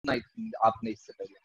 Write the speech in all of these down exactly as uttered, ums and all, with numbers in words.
सुना आपने इससे पहले?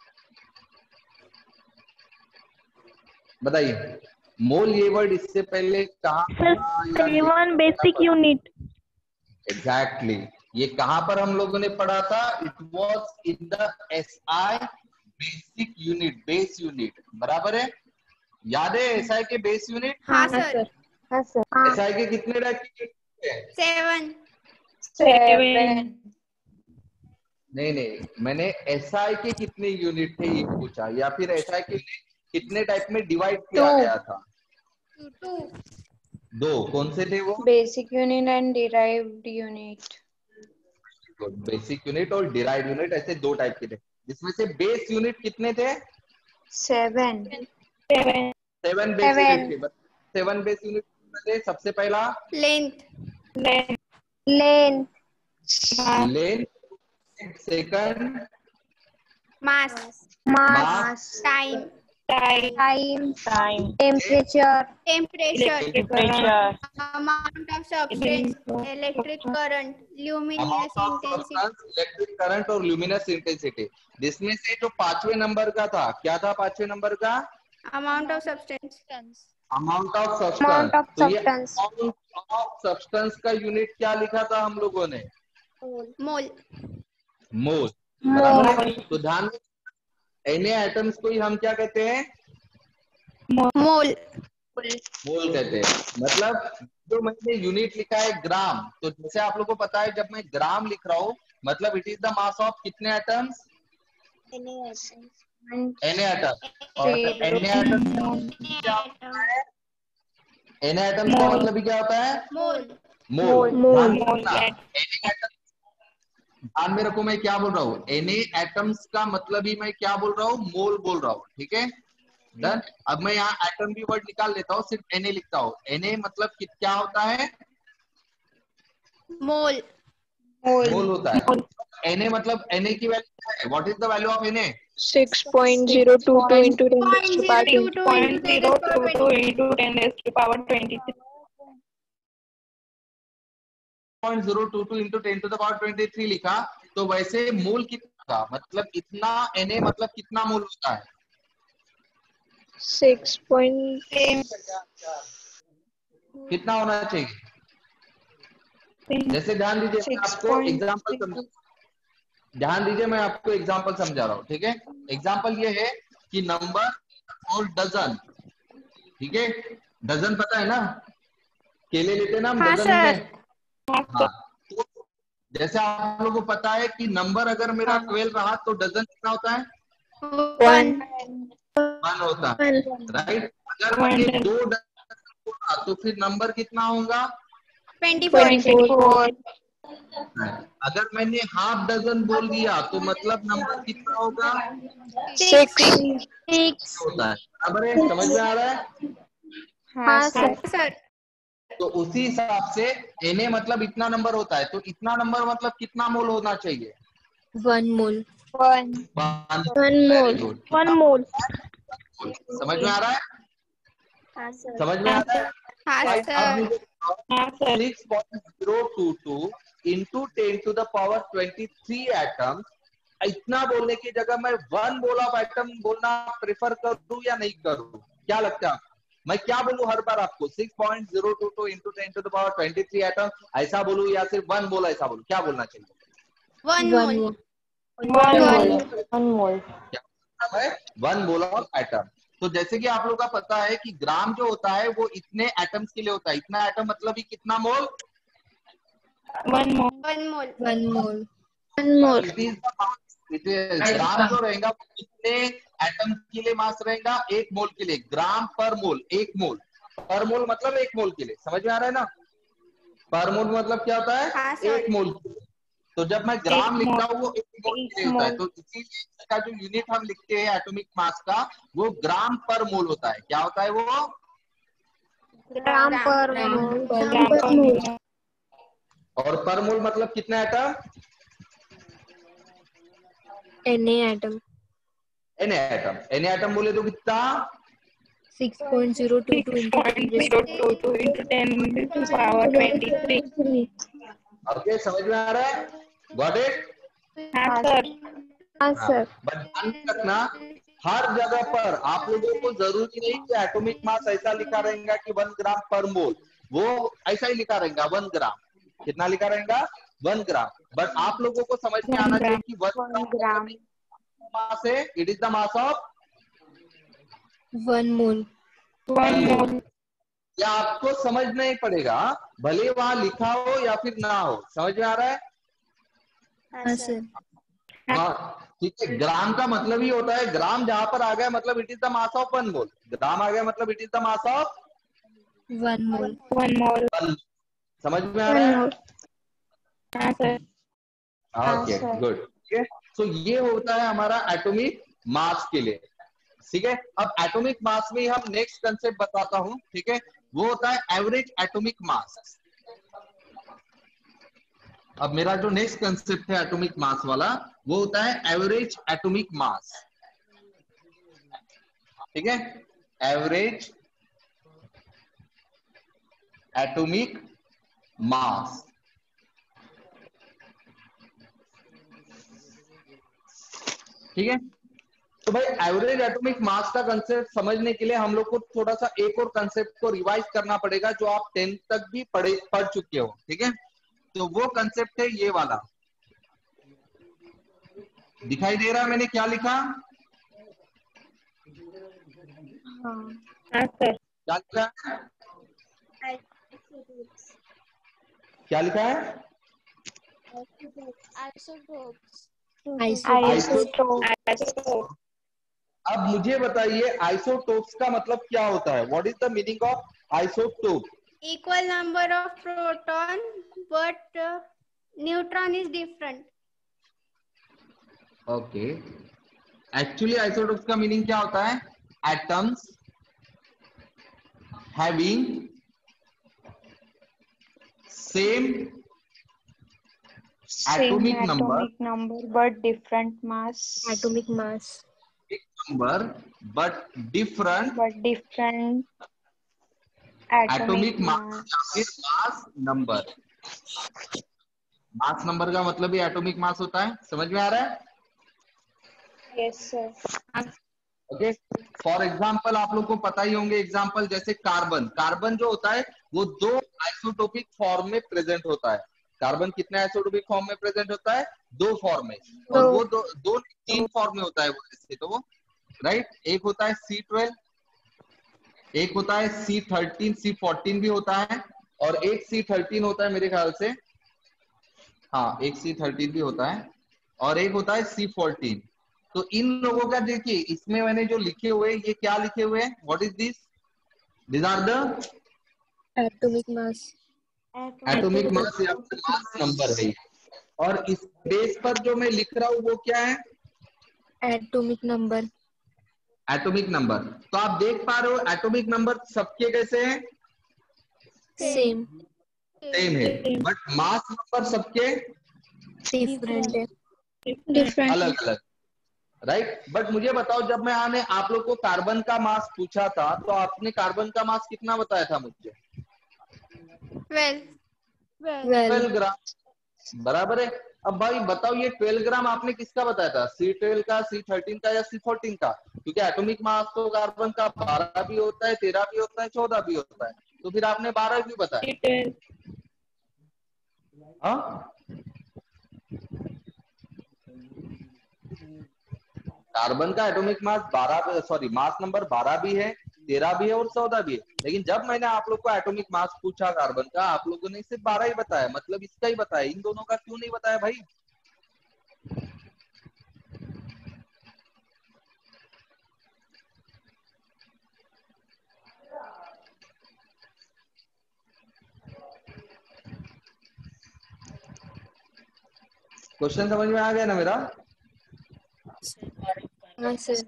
बताइए, मोल ये वर्ड इससे पहले कहाँ? Seven basic unit. एग्जैक्टली, ये कहाँ पर हम लोगों ने पढ़ा था? It was in the S I basic unit, base unit, बराबर है? याद है एस आई के बेस यूनिट? हाँ सर। हाँ सर। एस आई के कितने टाइप के यूनिट है? सेवन। सेवन। नहीं नहीं, मैंने एस आई के कितने यूनिट थे ये पूछा, या फिर एस आई के कितने टाइप में डिवाइड किया गया था? टू। दो। कौन से थे वो? Basic unit and derived unit. Basic unit और डिराइव्ड यूनिट, ऐसे दो टाइप के थे। जिसमें से बेस यूनिट कितने थे? Seven. Seven. Seven base unit थे। सेवन बेस यूनिट थे। सबसे पहला length. Length. Length. Length. Second mass. Mass. Time. Time. Time. Time. Temperature. Temperature. Temperature. Amount of substance. Electric current. Luminous intensity. Electric current और luminous intensity. जिसमें से जो पांचवें number का था, क्या था पांचवें नंबर का? Amount of substance. Amount of amount of substance. तो ये सब्सटेंस। अमाउंट ऑफ सब्सटेंस का यूनिट क्या लिखा था हम लोगों ने? मोल। मोल, बराबर है? तो ध्यान में एन एटम्स को ही हम क्या कहते हैं? मोल। मोल कहते हैं। मतलब जो मैंने यूनिट लिखा है ग्राम, तो जैसे आप लोगों को पता है जब मैं ग्राम लिख रहा हूँ, मतलब it is the mass of कितने एटम्स? N atom. और एन एटम क्या होता है? एन एटम्स का मतलब भी क्या होता है? मोल। मोल। मोल। ध्यान में रखो मैं क्या बोल रहा हूँ। एन एटम्स का मतलब ही मैं क्या बोल रहा हूँ? मोल बोल रहा हूँ, ठीक है? डन। अब मैं यहाँ एटम भी वर्ड निकाल लेता हूँ, सिर्फ एन लिखता हूँ। एन मतलब क्या होता है? मोल। मोल होता है। एन मतलब एन की वैल्यू क्या है? What is the value of N? Six point zero two two into ten Point to the zero power two two point into zero ten two two into ten to the power twenty-three. Point zero two two into ten to the power twenty-three लिखा, तो वैसे मोल कितना था? मतलब इतना N मतलब कितना मोल होता है? Six point कितना होना चाहिए? जैसे ध्यान दीजिए, मैं आपको एग्जांपल समझा ध्यान दीजिए मैं आपको एग्जांपल समझा रहा हूँ, ठीक है? एग्जांपल ये है कि नंबर और डजन, ठीक है? डजन पता है ना, केले लेते हैं ना हम हाँ डजन सर। में। हाँ, तो जैसे आप लोगों को पता है कि नंबर अगर मेरा ट्वेल्व रहा तो डजन कितना होता है? वन। वन होता है, राइट? अगर मैंने दो डजन बोला तो फिर नंबर कितना होगा? Twenty four. अगर मैंने हाफ डजन बोल दिया तो मतलब नंबर कितना होगा? सिक्स। सिक्स। होता है, बराबर है? समझ में आ रहा है? हाँ सर। सर। तो उसी हिसाब से एन मतलब इतना नंबर होता है, तो इतना नंबर मतलब कितना मोल होना चाहिए? one mole. One. One mole. One mole. समझ में आ रहा है? हाँ सर। समझ में आ रहा है? हाँ अब सर। मुझे six point zero two two into ten to the power twenty three atom, इतना बोलने की जगह मैं वन मोल ऑफ एटम बोलना प्रेफर करूं या नहीं करूं? क्या लगता है? मैं क्या बोलूं हर बार आपको? Six point zero two two into ten to the power twenty three atom ऐसा बोलूं या सिर्फ वन मोल ऐसा बोलूं? क्या बोलना चाहिए? One mole. One mole. One mole of atom. तो जैसे कि आप लोगों का पता है कि ग्राम जो होता है वो इतने एटम्स के लिए होता है। इतना एटम मतलब ही कितना mole? One mole. One mole. One mole. One mole. It is gram जो रहेगा वो कितने एटम के लिए मास रहेगा? एक मोल के लिए। ग्राम पर मोल, एक मोल पर मोल मतलब एक मोल के लिए। समझ में आ रहा है ना? पर मोल मतलब क्या होता है? हाँ सर। एक मोल के लिए। तो जब मैं ग्राम लिखता हूँ वो एक मोल के लिए होता है, तो इसीलिए इसका जो यूनिट हम लिखते हैं एटॉमिक मास का, वो ग्राम पर मोल होता है। क्या होता है वो? ग्राम पर One और पर मोल मतलब कितना atom? Na atom. N atom. N atom बोले तो कितना? Six point zero two two into ten into ten to the power twenty-three. Okay, समझ में आ रहा है? Got it? हाँ सर. हाँ सर। बट ध्यान रखना हर जगह पर आप लोगों को जरूरी नहीं कि एटॉमिक मास ऐसा लिखा रहेगा कि वन ग्राम पर मोल, वो ऐसा ही लिखा रहेगा वन ग्राम। कितना लिखा रहेगा? One gram. बट आप लोगों को समझ में आना चाहिए कि वन ग्राम मास है, it is the mass of one mole. One mole. या आपको समझना ही पड़ेगा, भले वहां लिखा हो या फिर ना हो। समझ में आ रहा है? हाँ सर। हाँ ठीक है। ग्राम का मतलब ही होता है, ग्राम जहां पर आ गया मतलब it is the mass of one mole. Gram आ गया मतलब it is the mass of one mole. One mole. समझ में आ रहा है? हाँ सर। Okay good. ठीक है, सो ये होता है हमारा एटॉमिक मास के लिए। ठीक है, अब एटॉमिक मास में हम नेक्स्ट कंसेप्ट बताता हूं। ठीक है, वो होता है एवरेज एटॉमिक मास। अब मेरा जो नेक्स्ट कंसेप्ट है एटॉमिक मास वाला, वो होता है एवरेज एटॉमिक मास। ठीक है, एवरेज एटॉमिक मास। ठीक है, तो भाई एवरेज एटॉमिक मास का कंसेप्ट समझने के लिए हम लोग को थोड़ा सा एक और कंसेप्ट को रिवाइज करना पड़ेगा जो आप टेंथ तक भी पढ़े पढ़ चुके हो। ठीक है, तो वो कंसेप्ट है ये वाला। दिखाई दे रहा है मैंने क्या लिखा? हाँ सर। क्या लिखा है? क्या लिखा है? Isotopes. आइसोटोप। अब मुझे बताइए आइसोटोप्स का मतलब क्या होता है? What is the meaning of isotope? Equal number of proton, but uh, neutron is different. Okay, actually isotopes का मीनिंग क्या होता है? Atoms having same atomic number number but different mass. Atomic mass. number but different but different atomic mass या फिर mass number। mass number का मतलब ही atomic mass होता है। समझ में आ रहा है? yes sir। Okay, for example आप लोग को पता ही होंगे एग्जाम्पल, जैसे कार्बन। कार्बन जो होता है वो दो आइसोटोपिक फॉर्म में प्रेजेंट होता है। कार्बन कितने आइसोटोपिक फॉर्म में प्रेजेंट होता है? दो फॉर्म में। और वो दो दो तीन फॉर्म में होता है वो, इससे तो वो राइट। एक होता है सी ट्वेल्व, एक होता है सी थर्टीन, सी फोर्टीन भी होता है, और एक सी थर्टीन होता है मेरे ख्याल से। हाँ, एक सी थर्टीन भी होता है, और एक होता है सी फोर्टीन। तो इन लोगों का देखिए, इसमें मैंने जो लिखे हुए, ये क्या लिखे हुए हैं? What is this? This are the atomic mass. Atomic mass या मास नंबर है। और इस बेस पर जो मैं लिख रहा हूं वो क्या है? Atomic number. Atomic number. तो आप देख पा रहे हो एटॉमिक नंबर सबके कैसे हैं? सेम। सेम है, बट मास नंबर सबके डिफरेंट है। different अलग अलग, राइट। बट मुझे बताओ, जब मैं आने आप लोग को कार्बन का मास पूछा था तो आपने कार्बन का मास कितना बताया था मुझे? Twelve. ट्वेल्व ग्राम, बराबर है। अब भाई बताओ, ये ट्वेल्व ग्राम आपने किसका बताया था? सी ट्वेल्व का, सी थर्टीन का, या सी फोर्टीन का? क्योंकि एटॉमिक मास तो कार्बन का बारह भी होता है, तेरह भी होता है, चौदह भी होता है। तो फिर आपने बारह क्यों बताया? हाँ, कार्बन का एटॉमिक मास बारह, सॉरी मास नंबर बारह भी है, तेरह भी है और चौदह भी है। लेकिन जब मैंने आप लोग को एटॉमिक मास पूछा कार्बन का, आप लोगों ने सिर्फ बारह ही बताया, मतलब इसका ही बताया। इन दोनों का क्यों नहीं बताया भाई? क्वेश्चन समझ में आ गया ना मेरा? हाँ सर।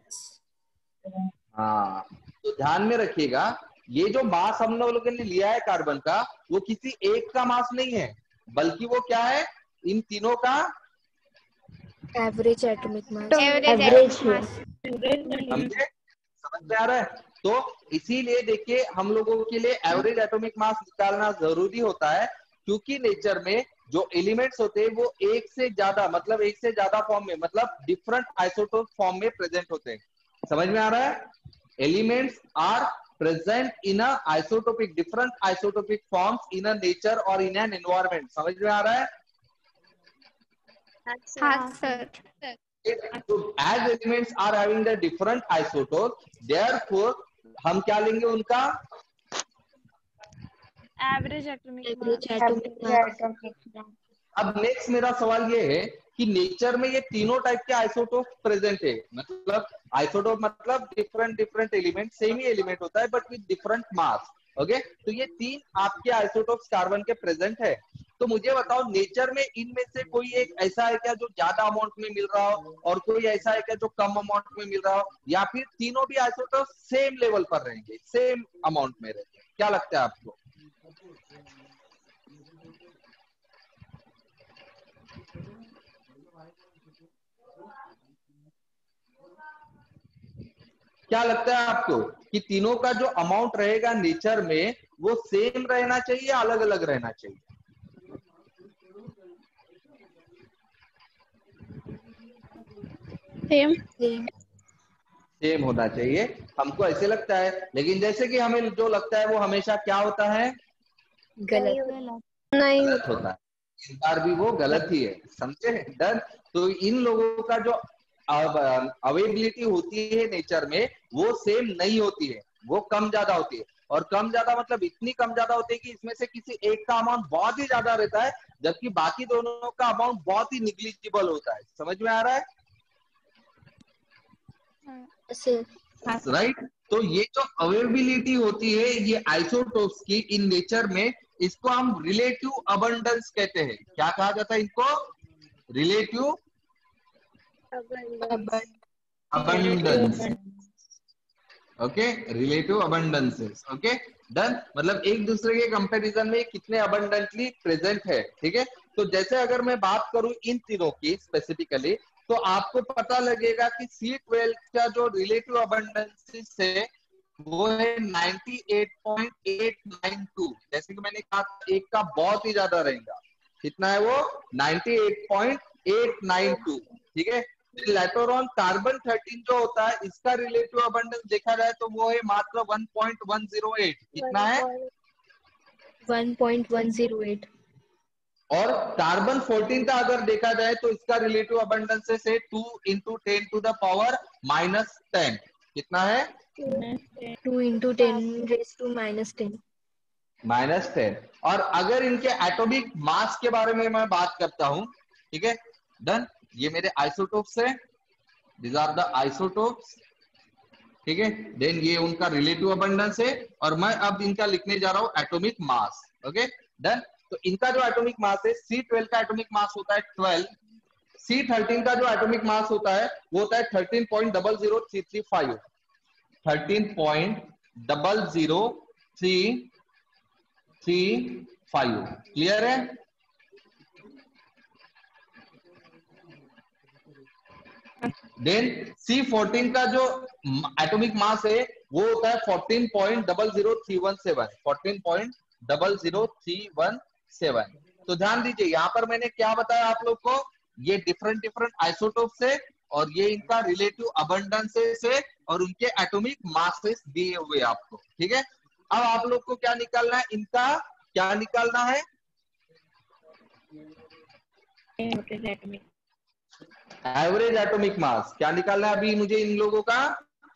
हाँ, तो ध्यान में रखिएगा, ये जो मास हम लोगों ने लिया है कार्बन का, वो किसी एक का मास नहीं है, बल्कि वो क्या है? इन तीनों का average atomic mass. Average mass. समझे? समझ में आ रहा है? तो इसीलिए देखिए, हम लोगों के लिए एवरेज एटॉमिक मास निकालना जरूरी होता है, क्योंकि नेचर में जो एलिमेंट्स होते हैं वो एक से ज्यादा मतलब एक से ज्यादा फॉर्म में मतलब डिफरेंट आइसोटोप फॉर्म में प्रेजेंट होते हैं। समझ में आ रहा है? Elements are present in a isotopic different isotopic forms in a nature और इन एन एनवायरमेंट। समझ में आ रहा है? हाँ sir. So as elements are having the different isotopes, therefore हम क्या लेंगे उनका average atomic average mass. Atomic mass. अब नेक्स्ट मेरा सवाल ये है कि नेचर में ये तीनों टाइप के आइसोटोप प्रेजेंट है, मतलब आइसोटोप मतलब डिफरेंट डिफरेंट एलिमेंट, सेम ही एलिमेंट होता है but with different mass. Okay, तो ये तीन आपके आइसोटोप्स कार्बन के प्रेजेंट है। तो मुझे बताओ नेचर में इनमें से कोई एक ऐसा है क्या जो ज्यादा अमाउंट में मिल रहा हो और कोई ऐसा है क्या जो कम अमाउंट में मिल रहा हो, या फिर तीनों भी आइसोटोप सेम लेवल पर रहेंगे, सेम अमाउंट में रहेंगे? क्या लगता है आपको? क्या लगता है आपको कि तीनों का जो अमाउंट रहेगा नेचर में वो सेम रहना चाहिए या अलग अलग रहना चाहिए? सेम सेम होना चाहिए, हमको ऐसे लगता है। लेकिन जैसे कि हमें जो लगता है वो हमेशा क्या होता है? गलत। नहीं गलत होता है। इस बार भी वो गलत ही है। समझे? डन। तो इन लोगों का जो अवेबिलिटी होती है नेचर में वो सेम नहीं होती है, वो कम ज्यादा होती है। और कम ज्यादा मतलब इतनी कम ज्यादा होती है कि इसमें से किसी एक का अमाउंट बहुत ही ज्यादा रहता है जबकि बाकी दोनों का अमाउंट बहुत ही निग्लिजिबल होता है। समझ में आ रहा है? Right right? तो ये जो अवेबिलिटी होती है ये आइसोटोप्स की इन नेचर में, इसको हम रिलेटिव अबंडेंस कहते हैं। क्या कहा जाता है इनको? Relative abundance. Okay, relative abundances. Okay done. मतलब एक दूसरे के कंपैरिजन में कितने अबंडेंटली प्रेजेंट है। ठीक है, तो जैसे अगर मैं बात करूं इन तीनों की स्पेसिफिकली तो आपको पता लगेगा कि सी ट्वेल्व का जो रिलेटिव अबंडेंस है वो है अट्ठानवे पॉइंट आठ नौ दो। जैसे कि मैंने कहा एक का बहुत ही ज्यादा रहेगा। कितना है वो? अट्ठानवे पॉइंट आठ नौ दो। ठीक है, लेटर ऑन कार्बन थर्टीन जो होता है इसका रिलेटिव अबंडेंस देखा जाए तो वो है मात्र एक पॉइंट एक शून्य आठ। कितना है? एक पॉइंट एक शून्य आठ। और कार्बन चौदह का अगर देखा जाए तो इसका रिलेटिव अबंडेंस है two into ten to the power minus ten. कितना है? Two into ten raise to minus ten. Minus ten. और अगर इनके एटॉमिक मास के बारे में मैं बात करता हूं, ठीक है डन, ये मेरे आइसोटोप्स है, दिस आर द आइसोटोप्स। ठीक है, देन ये उनका रिलेटिव अबंडेंस है और मैं अब इनका लिखने जा रहा हूं एटॉमिक मास। Okay done. तो इनका जो एटॉमिक मास है सी ट्वेल्व का एटॉमिक मास होता है ट्वेल्व, सी थर्टीन का जो एटॉमिक मास होता है वो होता है thirteen point double zero three three five. Thirteen point double zero three three five. Clear है? देन सी फोर्टीन का जो एटॉमिक मास है वो होता है fourteen point double zero three one seven. Fourteen point double zero three one seven. तो ध्यान दीजिए यहाँ पर मैंने क्या बताया आप लोग को, ये डिफरेंट डिफरेंट आइसोटोप्स है और ये इनका रिलेटिव अबंडेंसेस है और उनके एटॉमिक मासेस दिए हुए आपको। ठीक है, अब आप लोग को क्या निकालना है? इनका क्या निकालना है? Average atomic mass. क्या निकालना है अभी मुझे इन लोगों का?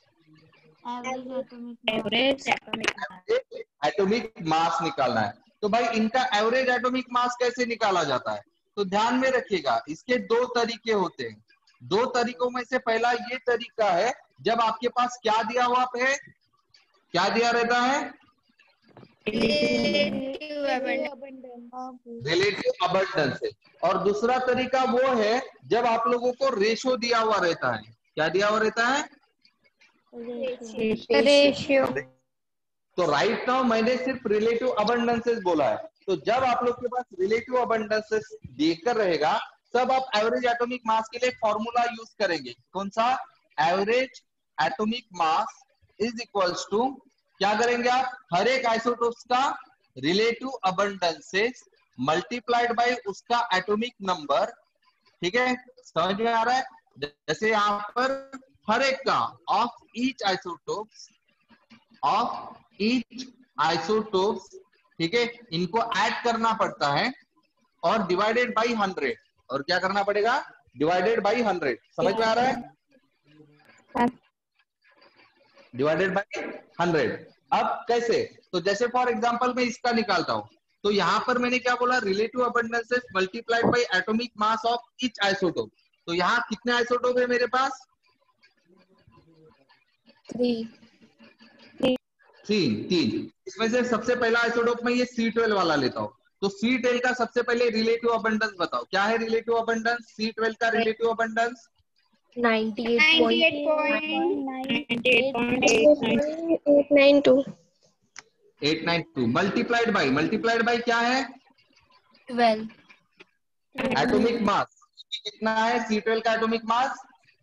एवरेज एटॉमिक मास निकालना है। तो भाई इनका एवरेज एटॉमिक मास कैसे निकाला जाता है? तो ध्यान में रखिएगा इसके दो तरीके होते हैं। दो तरीकों में से पहला ये तरीका है जब आपके पास क्या दिया हुआ है, क्या दिया रहता है? रिलेटिव अबंडेंस है। और दूसरा तरीका वो है जब आप लोगों को रेशो दिया हुआ रहता है। क्या दिया हुआ रहता है? रेशियो। तो राइट नाउ मैंने सिर्फ रिलेटिव अबंडेंसेस बोला है। तो जब आप लोग के पास रिलेटिव अबंडेंसेस देकर रहेगा तब आप एवरेज एटॉमिक मास के लिए फॉर्मूला यूज करेंगे। कौन सा? Average atomic mass is equals to, क्या करेंगे आप? हर एक आइसोटोप्स का रिलेटिव अबंडेंसेस मल्टीप्लाइड बाय उसका एटॉमिक नंबर, ठीक है, समझ में आ रहा है। जैसे यहाँ पर हर एक का of each isotopes of each isotopes, ठीक है, इनको ऐड करना पड़ता है और डिवाइडेड बाई हंड्रेड, और क्या करना पड़ेगा, डिवाइडेड बाई हंड्रेड। समझ में आ रहा है, डिवाइडेड बाई हंड्रेड। अब कैसे, तो जैसे फॉर एग्जांपल मैं इसका निकालता हूं, तो यहां पर मैंने क्या बोला, relative abundance multiplied by atomic mass of each isotope. तो यहाँ कितने आइसोटोप है मेरे पास, थ्री तीन तीन। इसमें से सबसे पहला आइसोटोप में ये सी ट्वेल्व वाला लेता हूँ। तो सी ट्वेल्व का सबसे पहले रिलेटिव अबंडेंस बताओ, क्या है रिलेटिव अबंडेंस, सी ट्वेल्व का relative abundance ninety eight eight nine two eight nine two multiplied by, multiplied by क्या है, ट्वेल्व एटॉमिक मास कितना है, सी ट्वेल्व का एटॉमिक मास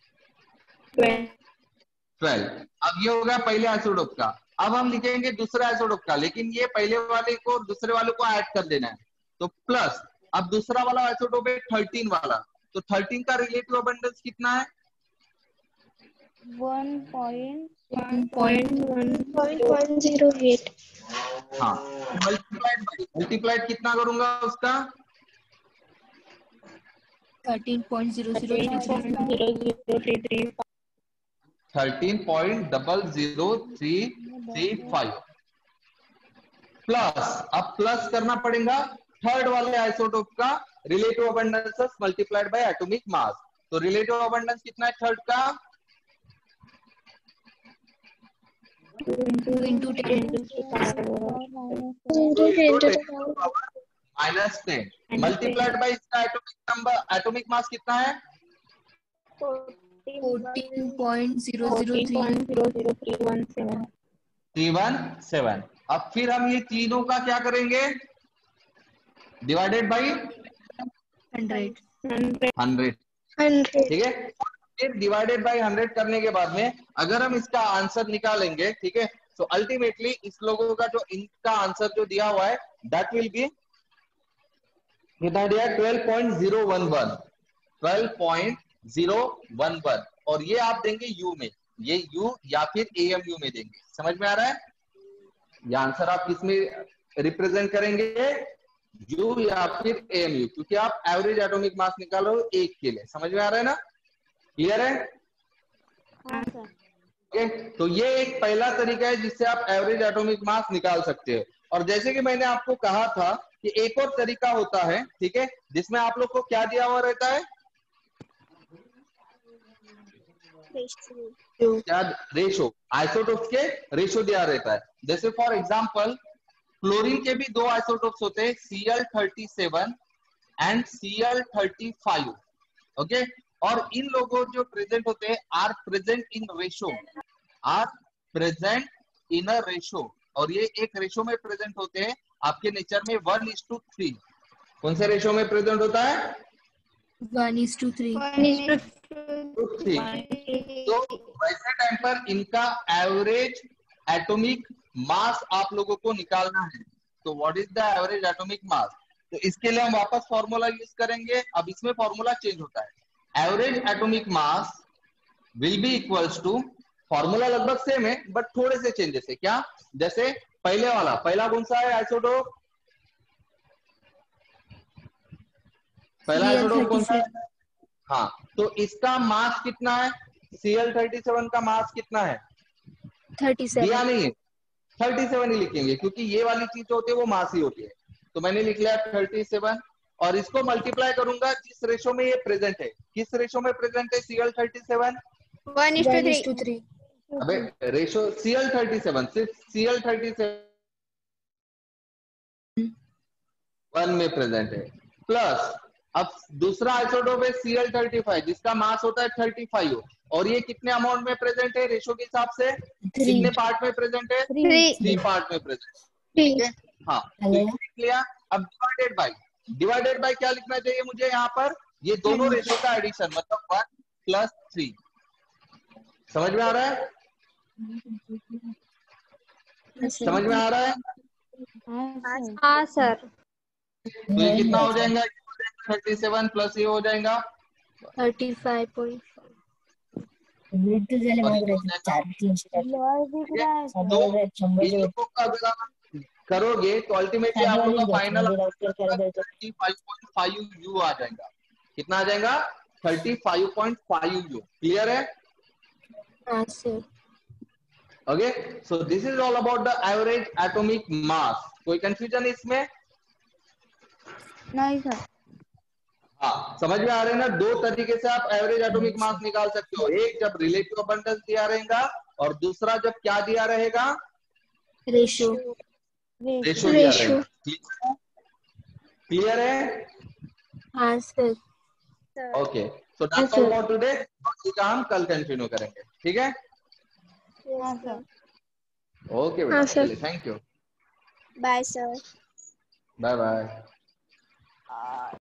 ट्वेल्व। अब ये होगा पहले आइसोटोप का। अब हम लिखेंगे दूसरे आइसोटोप का, लेकिन ये पहले वाले को दूसरे वाले को ऐड कर देना है, तो प्लस। अब दूसरा वाला आइसोटोप है थर्टीन वाला, तो थर्टीन का रिलेटिव अबंडेंस कितना है, one point one point one zero eight हाँ, मल्टीप्लाइड बाई, मल्टीप्लाइड कितना करूंगा उसका, thirteen point zero zero three three thirteen point double zero three three five plus. अब प्लस करना पड़ेगा थर्ड वाले आइसोटोप का relative abundance multiplied by atomic mass. तो रिलेटिव अबंडेंस कितना है थर्ड का, two into ten minus ten multiplied by इसका एटॉमिक नंबर, एटॉमिक मास कितना है, fourteen point zero zero three one seven. अब फिर हम ये तीनों का क्या करेंगे, divided by hundred hundred, hundred ठीक है। फिर डिवाइडेड बाई हंड्रेड करने के बाद में अगर हम इसका आंसर निकालेंगे, ठीक है, तो अल्टीमेटली इस लोगों का जो इनका आंसर जो दिया हुआ है दैट विल बी कितना दिया, twelve point zero one one, twelve point zero one one, और ये आप देंगे यू में, ये यू या फिर एएमयू में देंगे। समझ में आ रहा है, ये आंसर आप किसमें रिप्रेजेंट करेंगे, यू या फिर एएमयू, क्योंकि आप एवरेज एटॉमिक मास निकाल रहे हो एक के लिए। समझ में आ रहा है ना, क्लियर है, ओके। तो ये एक पहला तरीका है जिससे आप एवरेज एटॉमिक मास निकाल सकते हो। और जैसे कि मैंने आपको कहा था कि एक और तरीका होता है, ठीक है, जिसमें आप लोग को क्या दिया हुआ रहता है, क्या रेशो, आइसोटोप्स के रेशो दिया रहता है। जैसे फॉर एग्जांपल क्लोरीन के भी दो आइसोटोप्स होते हैं, C L thirty seven and C L thirty five, okay. और इन लोगों जो प्रेजेंट होते हैं are present in ratio, are present in a ratio, और ये एक रेशो में प्रेजेंट होते हैं आपके नेचर में वन इज टू थ्री। कौन से रेशो में प्रेजेंट होता है, one is to three three. तो वैसे टाइम पर इनका एवरेज एटॉमिक मास आप लोगों को निकालना है। तो what is the average atomic mass, तो इसके लिए हम वापस फॉर्मूला यूज करेंगे। अब इसमें फॉर्मूला चेंज होता है, average atomic mass will be equals to, formula लगभग सेम है बट थोड़े से चेंजेस है। क्या, जैसे पहले वाला, पहला कौन सा है आइसोटोप, पहला आइसोटोप कौन सा है, हाँ, तो इसका मास कितना है, सी एल थर्टी सेवन का मास कितना है, थर्टी दिया सेवन नहीं है, थर्टी सेवन ही लिखेंगे क्योंकि ये वाली चीज होती है वो मास ही होती है। तो मैंने लिख लिया थर्टी सेवन, और इसको मल्टीप्लाई करूंगा जिस रेशो में ये प्रेजेंट है। किस रेशो में प्रेजेंट है C L thirty seven, one is to two three अबे ratio C L thirty seven, सिर्फ C L thirty seven one में प्रेजेंट है, प्लस अब दूसरा आइसोटोप है सी एल थर्टी फाइव जिसका मास होता है थर्टी फाइव, और ये कितने अमाउंट में प्रेजेंट है रेशो के हिसाब से, कितने पार्ट में प्रेजेंट है, थ्री पार्ट में प्रेजेंट, ठीक है, हाँ, तो ये लिख लिया। अब डिवाइडेड बाय, डिवाइडेड बाय क्या लिखना चाहिए मुझे यहाँ पर, ये दोनों रेशो का एडिशन, मतलब वन प्लस थ्री। समझ में आ रहा है, समझ में आ रहा है, हाँ सर, तो ये कितना हो जाएगा, थर्टी सेवन प्लस ये हो जाएगा थर्टी फाइव पॉइंट ब्लूटूथ झाले माझ्याकडे चार तीनशे तो इन लोगों का अगर आप करोगे तो अल्टीमेटली आप लोग का final thirty five point five U आ जाएगा। कितना आ जाएगा, thirty five point five U. Clear है? हाँ sir. Okay, so this is all about the average atomic mass. कोई कंफ्यूजन इसमें? नहीं सर। हाँ, समझ में आ रहे हैं ना? दो तरीके से आप एवरेज एटॉमिक मास निकाल सकते हो, एक जब रिलेटिव अबंडेंस दिया रहेगा और दूसरा जब क्या दिया रहेगा, रेशो। रेशो दिया रहेगा। क्लियर है? हाँ sir. Okay, so that's all for today. बाकी का हम कल कंटिन्यू करेंगे, ठीक है? हाँ सर। ओके बेटा, चलिए, thank you, bye sir. Bye bye.